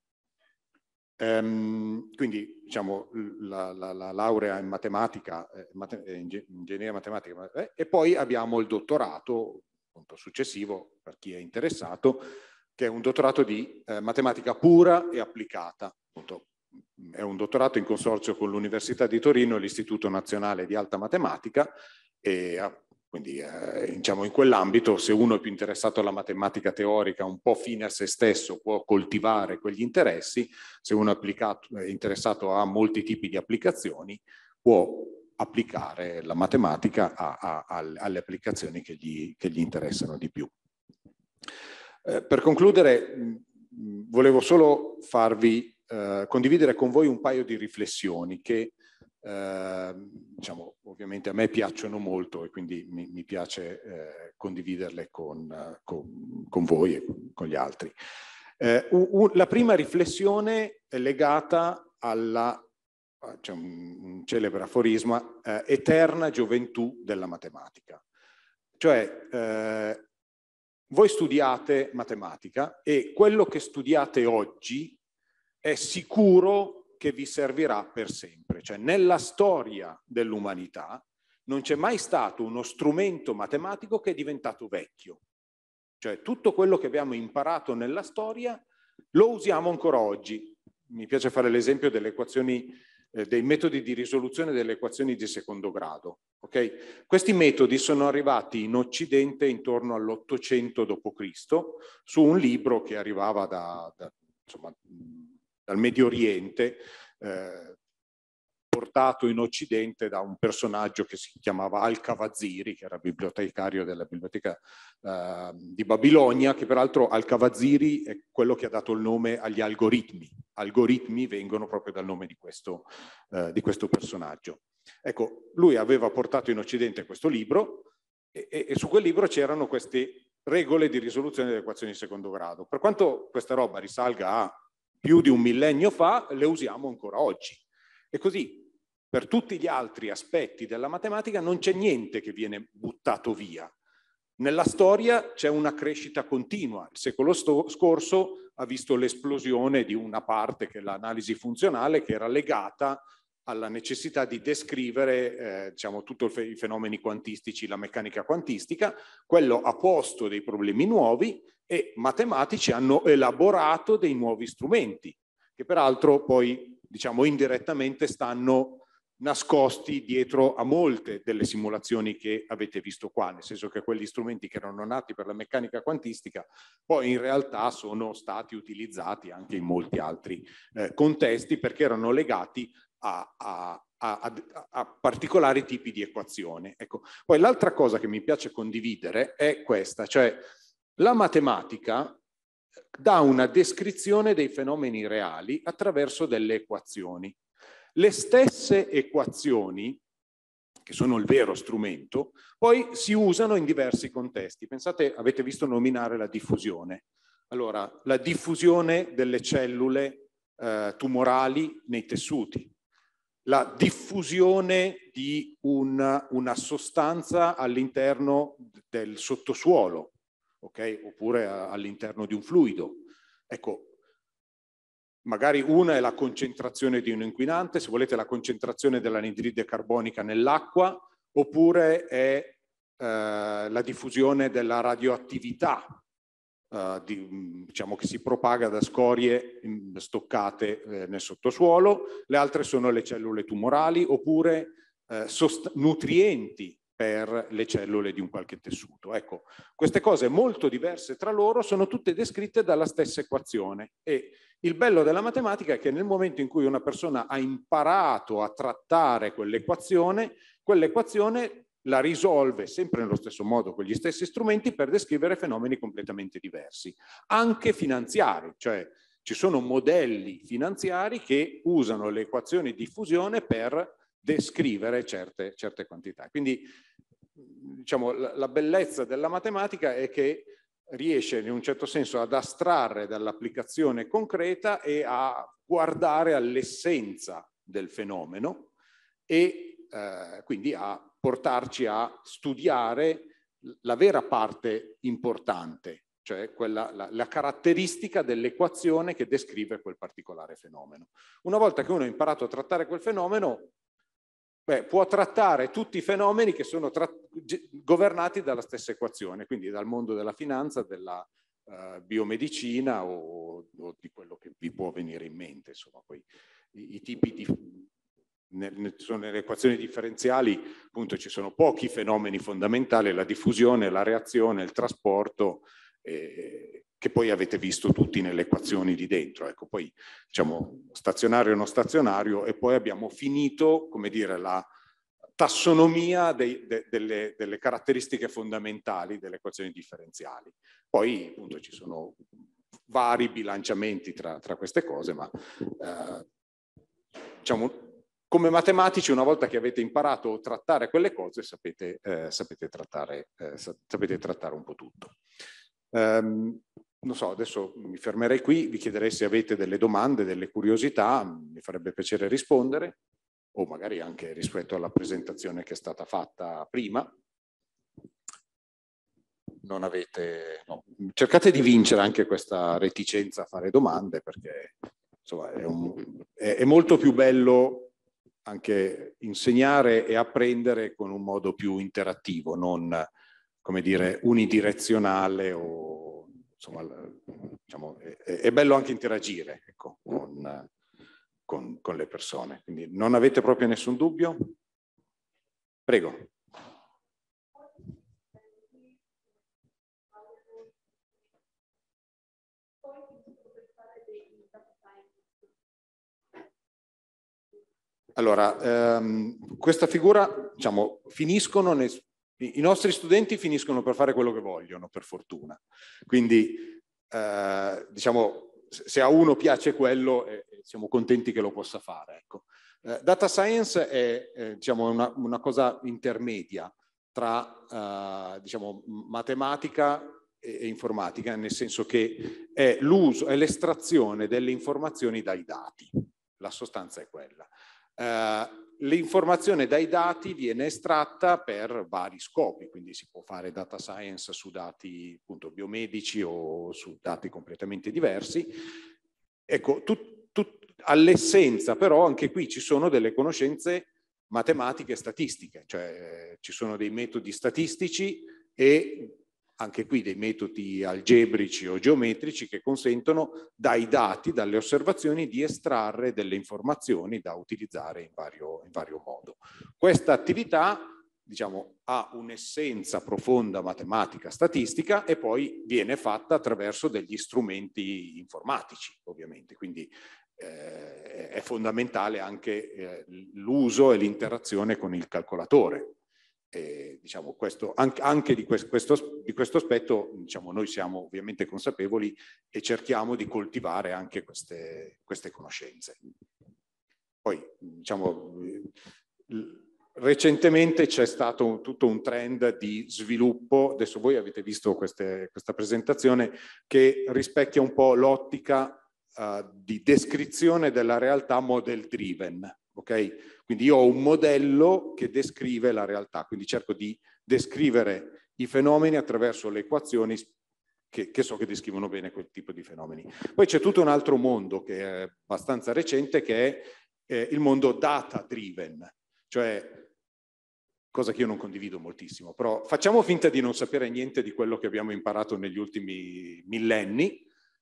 Ehm, quindi diciamo la, la, la laurea in matematica, eh, mate, eh, ingegneria matematica, eh, e poi abbiamo il dottorato appunto successivo per chi è interessato, che è un dottorato di eh, matematica pura e applicata. Appunto, è un dottorato in consorzio con l'Università di Torino e l'Istituto Nazionale di Alta Matematica, e quindi eh, diciamo in quell'ambito, se uno è più interessato alla matematica teorica, un po' fine a se stesso, può coltivare quegli interessi. Se uno è, applicato, è interessato a molti tipi di applicazioni, può applicare la matematica a, a, a, alle applicazioni che gli, che gli interessano di più. Eh, per concludere, mh, volevo solo farvi eh, condividere con voi un paio di riflessioni che eh, diciamo, ovviamente a me piacciono molto e quindi mi, mi piace eh, condividerle con, con, con voi e con gli altri. Eh, un, la prima riflessione è legata alla, c'è un, un celebre aforisma, eh, eterna gioventù della matematica. Cioè, eh, voi studiate matematica e quello che studiate oggi è sicuro che vi servirà per sempre. Cioè, nella storia dell'umanità non c'è mai stato uno strumento matematico che è diventato vecchio. Cioè, tutto quello che abbiamo imparato nella storia lo usiamo ancora oggi. Mi piace fare l'esempio delle equazioni, eh, dei metodi di risoluzione delle equazioni di secondo grado. Okay? Questi metodi sono arrivati in Occidente intorno all'ottocento dopo Cristo su un libro che arrivava da, da, insomma, dal Medio Oriente, eh, portato in Occidente da un personaggio che si chiamava Al-Kawaziri, che era bibliotecario della biblioteca eh, di Babilonia, che peraltro Al-Kawaziri è quello che ha dato il nome agli algoritmi. Algoritmi vengono proprio dal nome di questo, eh, di questo personaggio. Ecco, lui aveva portato in Occidente questo libro e, e, e su quel libro c'erano queste regole di risoluzione delle equazioni di secondo grado. Per quanto questa roba risalga a più di un millennio fa, le usiamo ancora oggi. E così, per tutti gli altri aspetti della matematica non c'è niente che viene buttato via. Nella storia c'è una crescita continua. Il secolo scorso ha visto l'esplosione di una parte che è l'analisi funzionale, che era legata alla necessità di descrivere eh, diciamo, tutti i fenomeni quantistici, la meccanica quantistica. Quello ha posto dei problemi nuovi e matematici hanno elaborato dei nuovi strumenti, che peraltro poi, diciamo, indirettamente stanno nascosti dietro a molte delle simulazioni che avete visto qua, nel senso che quegli strumenti che erano nati per la meccanica quantistica poi in realtà sono stati utilizzati anche in molti altri eh, contesti, perché erano legati a, a, a, a, a particolari tipi di equazione. Ecco. Poi l'altra cosa che mi piace condividere è questa, cioè la matematica dà una descrizione dei fenomeni reali attraverso delle equazioni. Le stesse equazioni, che sono il vero strumento, poi si usano in diversi contesti. Pensate, avete visto nominare la diffusione. Allora, la diffusione delle cellule eh, tumorali nei tessuti, la diffusione di una, una sostanza all'interno del sottosuolo, okay? Oppure all'interno di un fluido. Ecco, magari una è la concentrazione di un inquinante, se volete la concentrazione dell'anidride carbonica nell'acqua, oppure è eh, la diffusione della radioattività, eh, di, diciamo che si propaga da scorie stoccate eh, nel sottosuolo. Le altre sono le cellule tumorali, oppure eh, nutrienti per le cellule di un qualche tessuto. Ecco, queste cose molto diverse tra loro sono tutte descritte dalla stessa equazione e il bello della matematica è che nel momento in cui una persona ha imparato a trattare quell'equazione, quell'equazione la risolve sempre nello stesso modo con gli stessi strumenti per descrivere fenomeni completamente diversi, anche finanziari, cioè ci sono modelli finanziari che usano le equazioni di diffusione per descrivere certe, certe quantità. Quindi diciamo, la, la bellezza della matematica è che riesce in un certo senso ad astrarre dall'applicazione concreta e a guardare all'essenza del fenomeno e eh, quindi a portarci a studiare la vera parte importante, cioè quella, la, la caratteristica dell'equazione che descrive quel particolare fenomeno. Una volta che uno ha imparato a trattare quel fenomeno, beh, può trattare tutti i fenomeni che sono governati dalla stessa equazione, quindi dal mondo della finanza, della uh, biomedicina o, o di quello che vi può venire in mente. Insomma, poi i, i tipi di... Nel, sono nelle equazioni differenziali, appunto, ci sono pochi fenomeni fondamentali, la diffusione, la reazione, il trasporto, eh, che poi avete visto tutti nelle equazioni di dentro. Ecco, poi diciamo stazionario e non stazionario, e poi abbiamo finito, come dire, la tassonomia dei, de, delle, delle caratteristiche fondamentali delle equazioni differenziali. Poi appunto ci sono vari bilanciamenti tra, tra queste cose, ma eh, diciamo come matematici, una volta che avete imparato a trattare quelle cose, sapete, eh, sapete, trattare, eh, sapete trattare un po' tutto. Um, non so, adesso mi fermerei qui, vi chiederei se avete delle domande, delle curiosità, mi farebbe piacere rispondere, o magari anche rispetto alla presentazione che è stata fatta prima. non avete... No. Cercate di vincere anche questa reticenza a fare domande, perché insomma, è, un, è, è molto più bello anche insegnare e apprendere con un modo più interattivo, non, come dire, unidirezionale o insomma, diciamo, è, è bello anche interagire, ecco, con, con, con le persone. Quindi non avete proprio nessun dubbio? Prego. Allora, ehm, questa figura, diciamo, finiscono, nei, i nostri studenti finiscono per fare quello che vogliono, per fortuna. Quindi, eh, diciamo, se a uno piace quello, eh, siamo contenti che lo possa fare. Ecco. Eh, data science è, eh, diciamo, una, una cosa intermedia tra, eh, diciamo, matematica e, e informatica, nel senso che è l'uso, è l'estrazione delle informazioni dai dati. La sostanza è quella. Uh, l'informazione dai dati viene estratta per vari scopi, quindi si può fare data science su dati appunto biomedici o su dati completamente diversi. Ecco, all'essenza però anche qui ci sono delle conoscenze matematiche e statistiche, cioè ci sono dei metodi statistici e anche qui dei metodi algebrici o geometrici che consentono dai dati, dalle osservazioni, di estrarre delle informazioni da utilizzare in vario, in vario modo. Questa attività, diciamo, ha un'essenza profonda matematica, statistica e poi viene fatta attraverso degli strumenti informatici, ovviamente. Quindi eh, è fondamentale anche eh, l'uso e l'interazione con il calcolatore. E, diciamo, questo, anche, anche di, questo, di questo aspetto diciamo, noi siamo ovviamente consapevoli e cerchiamo di coltivare anche queste, queste conoscenze. Poi, diciamo, recentemente c'è stato un, tutto un trend di sviluppo, adesso voi avete visto queste, questa presentazione, che rispecchia un po' l'ottica uh, di descrizione della realtà model driven. Okay? Quindi io ho un modello che descrive la realtà, quindi cerco di descrivere i fenomeni attraverso le equazioni che, che so che descrivono bene quel tipo di fenomeni. Poi c'è tutto un altro mondo che è abbastanza recente, che è eh, il mondo data driven, cioè cosa che io non condivido moltissimo, però facciamo finta di non sapere niente di quello che abbiamo imparato negli ultimi millenni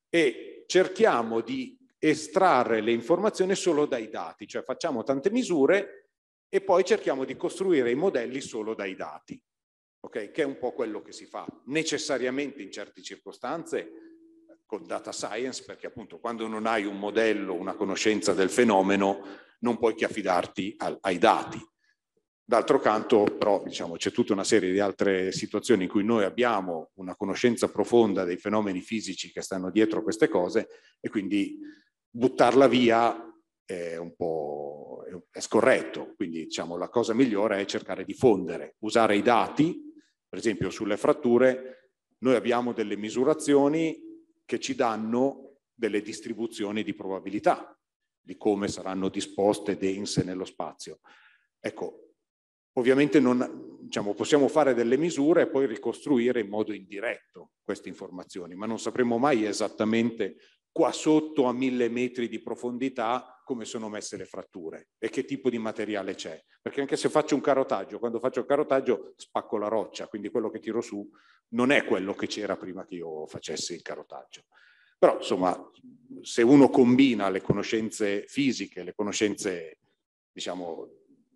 e cerchiamo di estrarre le informazioni solo dai dati, cioè facciamo tante misure e poi cerchiamo di costruire i modelli solo dai dati, ok? Che è un po' quello che si fa necessariamente in certe circostanze con data science, perché appunto quando non hai un modello, una conoscenza del fenomeno, non puoi che affidarti al, ai dati. D'altro canto, però, diciamo, c'è tutta una serie di altre situazioni in cui noi abbiamo una conoscenza profonda dei fenomeni fisici che stanno dietro queste cose e quindi buttarla via è un po' è scorretto. Quindi, diciamo, la cosa migliore è cercare di fondere, usare i dati, per esempio sulle fratture, noi abbiamo delle misurazioni che ci danno delle distribuzioni di probabilità di come saranno disposte dense nello spazio. Ecco, ovviamente non, diciamo, possiamo fare delle misure e poi ricostruire in modo indiretto queste informazioni, ma non sapremo mai esattamente qua sotto a mille metri di profondità come sono messe le fratture e che tipo di materiale c'è. Perché anche se faccio un carotaggio, quando faccio il carotaggio spacco la roccia, quindi quello che tiro su non è quello che c'era prima che io facessi il carotaggio. Però insomma, se uno combina le conoscenze fisiche, le conoscenze, diciamo,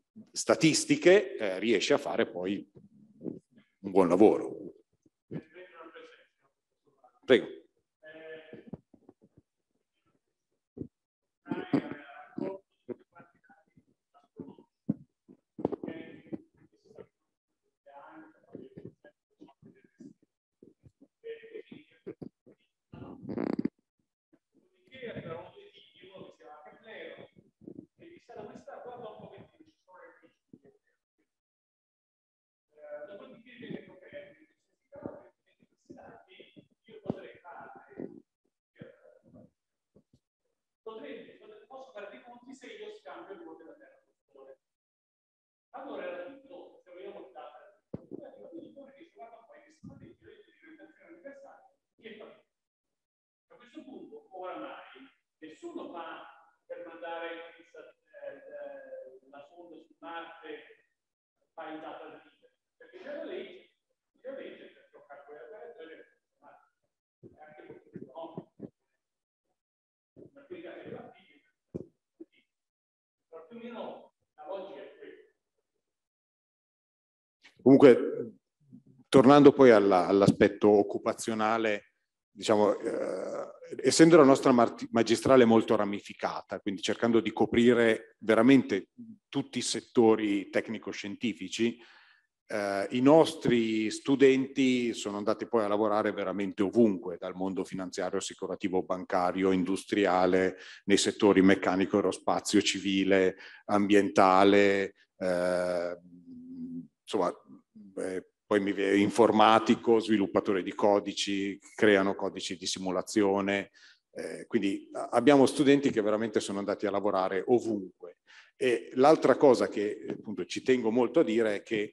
statistiche, eh, riesce a fare poi un buon lavoro. Prego. oramai nessuno fa per mandare eh, la sonda su Marte, fa il data driven, perché c'è la legge, c'è la legge per toccare quella operazione, è anche molto più economico. Un'applicazione della fisica, però più o meno la logica è quella. Comunque, tornando poi all'aspetto occupazionale, diciamo, eh, essendo la nostra magistrale molto ramificata, quindi cercando di coprire veramente tutti i settori tecnico-scientifici, eh, i nostri studenti sono andati poi a lavorare veramente ovunque, dal mondo finanziario, assicurativo, bancario, industriale, nei settori meccanico, aerospazio, civile, ambientale, eh, insomma, eh, poi mi viene informatico, sviluppatore di codici, creano codici di simulazione, eh, quindi abbiamo studenti che veramente sono andati a lavorare ovunque. E l'altra cosa che appunto ci tengo molto a dire è che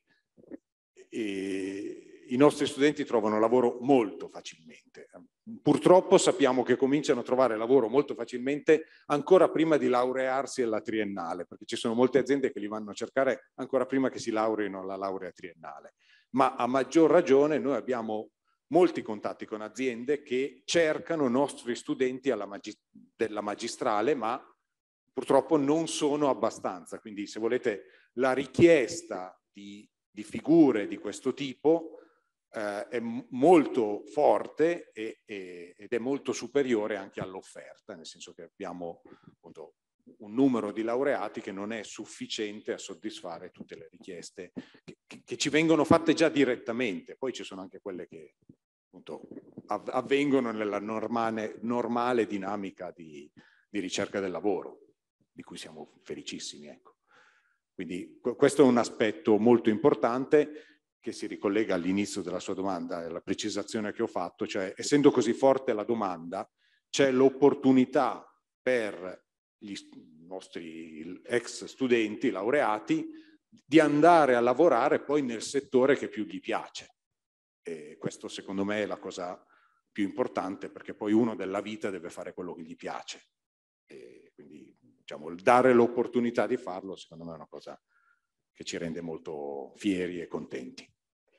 eh, i nostri studenti trovano lavoro molto facilmente. Purtroppo sappiamo che cominciano a trovare lavoro molto facilmente ancora prima di laurearsi alla triennale, perché ci sono molte aziende che li vanno a cercare ancora prima che si laureino alla laurea triennale. Ma a maggior ragione noi abbiamo molti contatti con aziende che cercano nostri studenti alla magi- della magistrale, ma purtroppo non sono abbastanza. Quindi, se volete, la richiesta di, di figure di questo tipo eh, è molto forte e, e, ed è molto superiore anche all'offerta, nel senso che abbiamo appunto un numero di laureati che non è sufficiente a soddisfare tutte le richieste che, che, che ci vengono fatte già direttamente. Poi ci sono anche quelle che appunto avvengono nella normale, normale dinamica di, di ricerca del lavoro, di cui siamo felicissimi. Ecco. Quindi questo è un aspetto molto importante che si ricollega all'inizio della sua domanda, alla precisazione che ho fatto, cioè essendo così forte la domanda, c'è l'opportunità per gli nostri ex studenti laureati di andare a lavorare poi nel settore che più gli piace. E questo secondo me è la cosa più importante, perché poi uno della vita deve fare quello che gli piace. E quindi diciamo, dare l'opportunità di farlo secondo me è una cosa che ci rende molto fieri e contenti.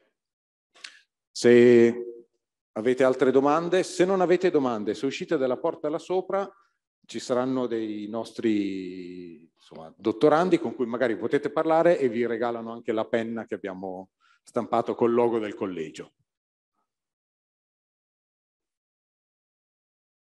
Se avete altre domande, se non avete domande, se uscite dalla porta là sopra ci saranno dei nostri insomma, dottorandi con cui magari potete parlare e vi regalano anche la penna che abbiamo stampato col logo del collegio.